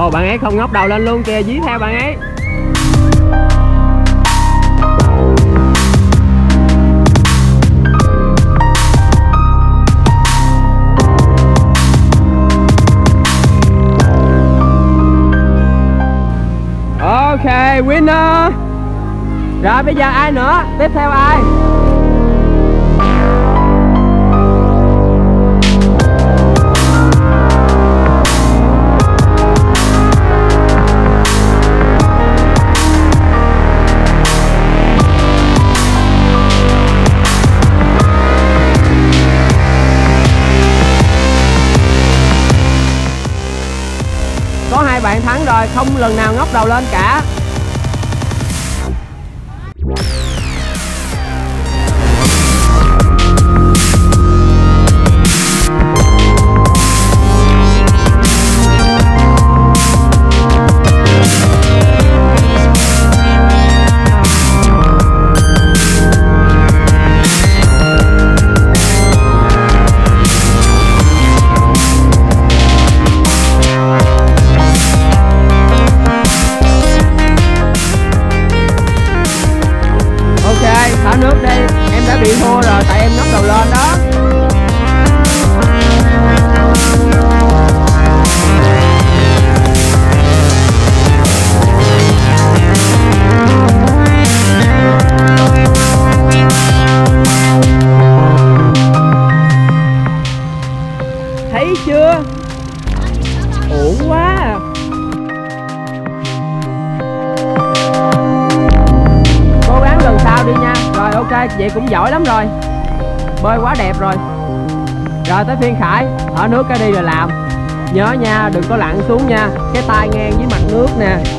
Ồ, bạn ấy không ngóc đầu lên luôn kìa, dí theo bạn ấy. Ok, winner. Rồi bây giờ ai nữa? Tiếp theo ai? Có 2 bạn thắng rồi, không lần nào ngóc đầu lên cả. Thả nước đi, em đã bị thua rồi tại em ngóc đầu lên đó. Thấy chưa? Ổn quá. Cố gắng lần sau đi nha. Rồi ok, vậy cũng giỏi lắm rồi. Bơi quá đẹp rồi. Rồi tới phiên Khải, thở nước cái đi rồi làm. Nhớ nha, đừng có lặn xuống nha. Cái tay ngang với mặt nước nè.